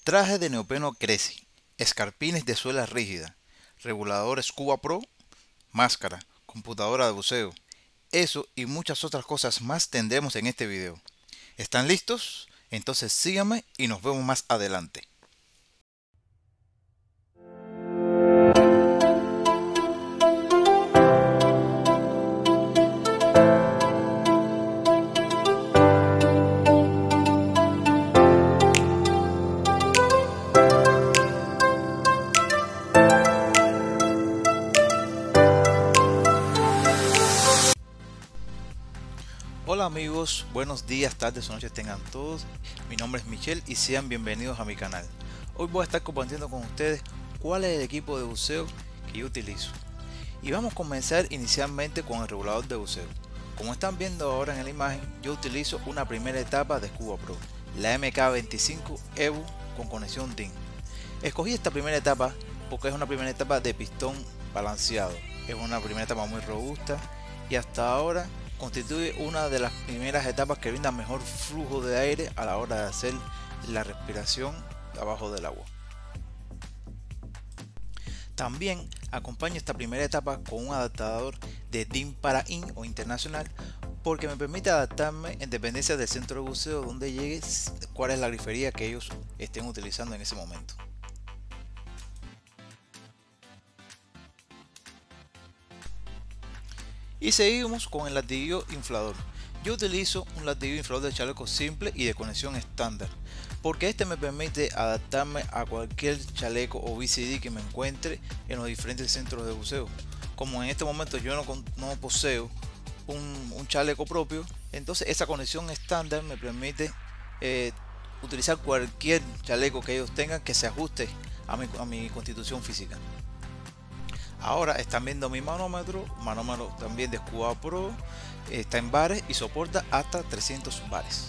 Traje de neopreno Creci, escarpines de suela rígida, regulador Scuba Pro, máscara, computadora de buceo. Eso y muchas otras cosas más tendremos en este video. ¿Están listos? Entonces síganme y nos vemos más adelante. Hola amigos, buenos días, tardes o noches tengan todos. Mi nombre es Michelle y sean bienvenidos a mi canal. Hoy voy a estar compartiendo con ustedes cuál es el equipo de buceo que yo utilizo. Y vamos a comenzar inicialmente con el regulador de buceo. Como están viendo ahora en la imagen, yo utilizo una primera etapa de Scuba Pro, la MK25 Evo con conexión DIN. Escogí esta primera etapa porque es una primera etapa de pistón balanceado. Es una primera etapa muy robusta y hasta ahora constituye una de las primeras etapas que brinda mejor flujo de aire a la hora de hacer la respiración abajo del agua. También acompaño esta primera etapa con un adaptador de DIN para IN o internacional porque me permite adaptarme en dependencia del centro de buceo donde llegue, cuál es la grifería que ellos estén utilizando en ese momento. Y seguimos con el latiguillo inflador. Yo utilizo un latiguillo inflador de chaleco simple y de conexión estándar, porque este me permite adaptarme a cualquier chaleco o BCD que me encuentre en los diferentes centros de buceo. Como en este momento yo no poseo un chaleco propio, entonces esa conexión estándar me permite utilizar cualquier chaleco que ellos tengan que se ajuste a mi constitución física. Ahora están viendo mi manómetro también de Scuba Pro, está en bares y soporta hasta 300 bares.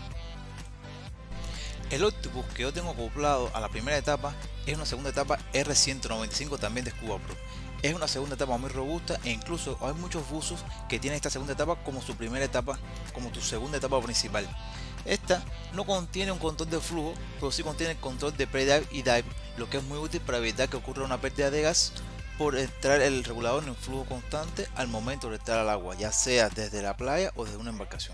El Octopus que yo tengo acoplado a la primera etapa es una segunda etapa R195 también de Scuba Pro. Es una segunda etapa muy robusta e incluso hay muchos buzos que tienen esta segunda etapa como su primera etapa, como tu segunda etapa principal. Esta no contiene un control de flujo, pero sí contiene el control de pre-dive y dive, lo que es muy útil para evitar que ocurra una pérdida de gas por entrar el regulador en un flujo constante al momento de entrar al agua, ya sea desde la playa o desde una embarcación.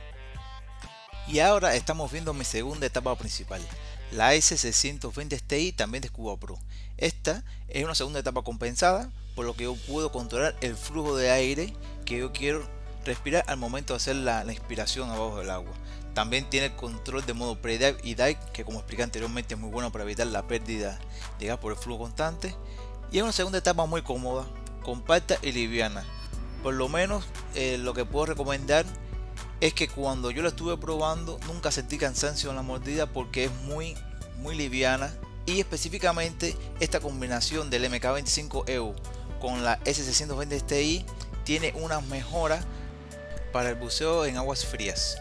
Y ahora estamos viendo mi segunda etapa principal, la S620 STI también de Scuba Pro. Esta es una segunda etapa compensada, por lo que yo puedo controlar el flujo de aire que yo quiero respirar al momento de hacer la inspiración abajo del agua. También tiene el control de modo pre-dive y dive, que como expliqué anteriormente es muy bueno para evitar la pérdida de gas por el flujo constante. Y es una segunda etapa muy cómoda, compacta y liviana. Por lo menos lo que puedo recomendar es que cuando yo la estuve probando nunca sentí cansancio en la mordida porque es muy liviana. Y específicamente esta combinación del MK25 Evo con la S620 STI tiene unas mejoras para el buceo en aguas frías.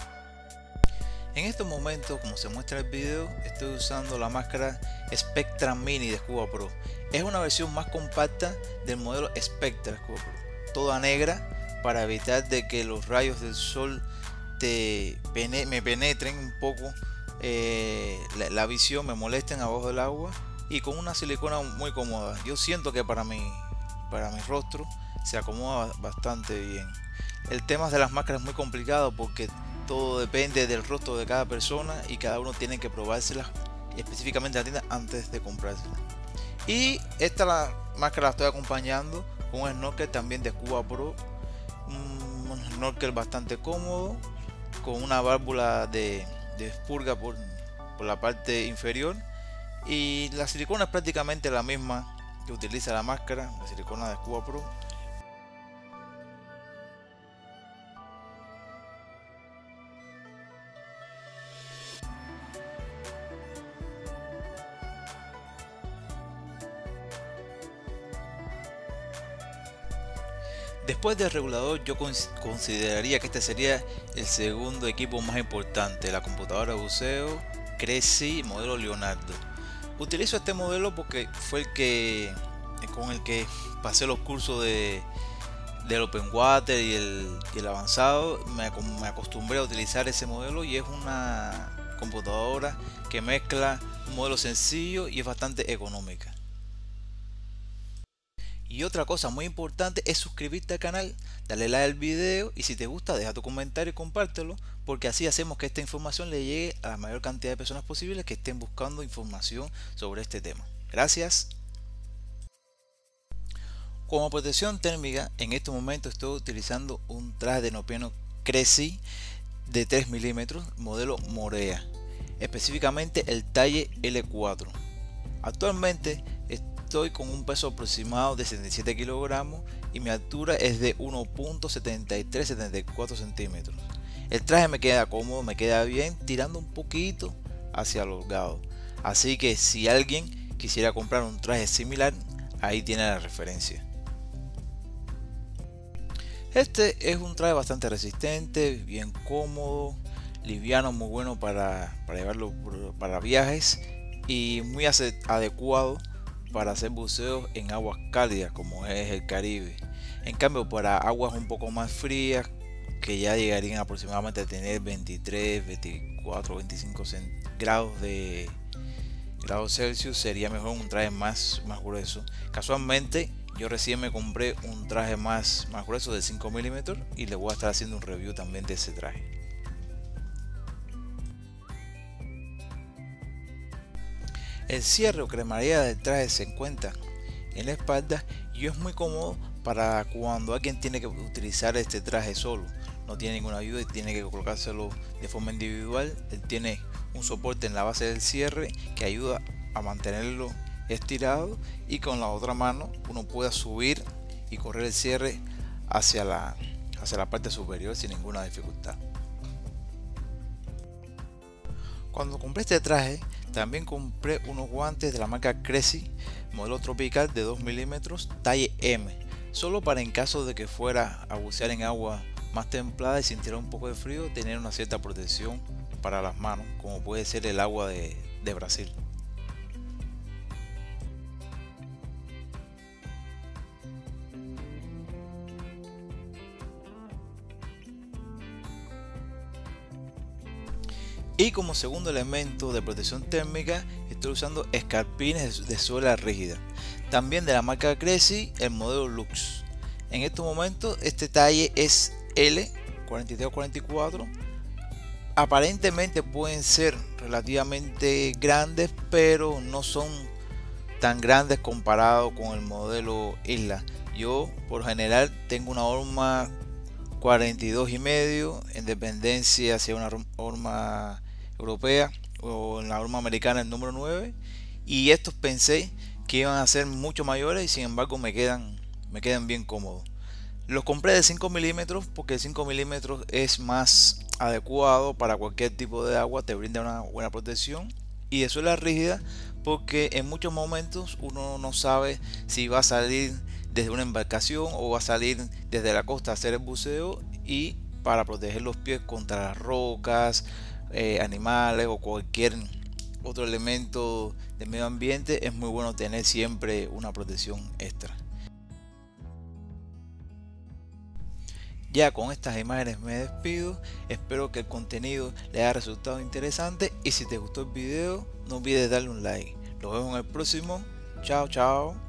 En estos momentos, como se muestra en el video, estoy usando la máscara Spectra Mini de Scuba Pro. Es una versión más compacta del modelo Spectra Scuba Pro, toda negra para evitar de que los rayos del sol me penetren un poco la visión, me molesten abajo del agua, y con una silicona muy cómoda. Yo siento que para mi rostro se acomoda bastante bien. El tema de las máscaras es muy complicado porque todo depende del rostro de cada persona y cada uno tiene que probárselas específicamente en la tienda antes de comprárselas. Y la máscara la estoy acompañando con un snorkel también de Scuba Pro, un snorkel bastante cómodo con una válvula de expurga por la parte inferior, y la silicona es prácticamente la misma que utiliza la máscara, la silicona de Scuba Pro. Después del regulador, yo consideraría que este sería el segundo equipo más importante, la computadora de buceo Creci modelo Leonardo. Utilizo este modelo porque fue con el que pasé los cursos del Open Water y el avanzado. Me acostumbré a utilizar ese modelo y es una computadora que mezcla un modelo sencillo y es bastante económica. Y otra cosa muy importante es suscribirte al canal, darle like al video y si te gusta deja tu comentario y compártelo, porque así hacemos que esta información le llegue a la mayor cantidad de personas posibles que estén buscando información sobre este tema. Gracias. Como protección térmica, en este momento estoy utilizando un traje de neopreno Cressy de 3 milímetros, modelo Morea, específicamente el talle L4. Actualmente estoy con un peso aproximado de 77 kilogramos y mi altura es de 1.73-74 centímetros. El traje me queda cómodo, me queda bien, tirando un poquito hacia el holgado. Así que si alguien quisiera comprar un traje similar, ahí tiene la referencia. Este es un traje bastante resistente, bien cómodo, liviano, muy bueno para llevarlo para viajes y muy adecuado para hacer buceos en aguas cálidas como es el Caribe. En cambio, para aguas un poco más frías, que ya llegarían aproximadamente a tener 23, 24, 25 grados Celsius, sería mejor un traje más grueso. Casualmente yo recién me compré un traje más grueso de 5 milímetros y le voy a estar haciendo un review también de ese traje. El cierre o cremallera del traje se encuentra en la espalda y es muy cómodo para cuando alguien tiene que utilizar este traje solo. No tiene ninguna ayuda y tiene que colocárselo de forma individual. Él tiene un soporte en la base del cierre que ayuda a mantenerlo estirado y con la otra mano uno puede subir y correr el cierre hacia la parte superior sin ninguna dificultad. Cuando compré este traje también compré unos guantes de la marca Cressy modelo tropical de 2 milímetros talle M, solo para en caso de que fuera a bucear en agua más templada y sintiera un poco de frío, tener una cierta protección para las manos, como puede ser el agua de Brasil. Y como segundo elemento de protección térmica estoy usando escarpines de suela rígida, también de la marca Cressy, el modelo Lux. En estos momentos este talle es L 43 o 44. Aparentemente pueden ser relativamente grandes, pero no son tan grandes comparado con el modelo Isla. Yo por general tengo una horma 42,5 en dependencia si es una horma europea o en la horma americana el número 9, y estos pensé que iban a ser mucho mayores y sin embargo me quedan bien cómodos. Los compré de 5 milímetros porque el 5 milímetros es más adecuado para cualquier tipo de agua, te brinda una buena protección, y de suela rígida porque en muchos momentos uno no sabe si va a salir desde una embarcación o va a salir desde la costa a hacer el buceo, y para proteger los pies contra las rocas, animales o cualquier otro elemento del medio ambiente, es muy bueno tener siempre una protección extra. Ya con estas imágenes me despido, espero que el contenido les haya resultado interesante y si te gustó el video no olvides darle un like. Nos vemos en el próximo. Chao, chao.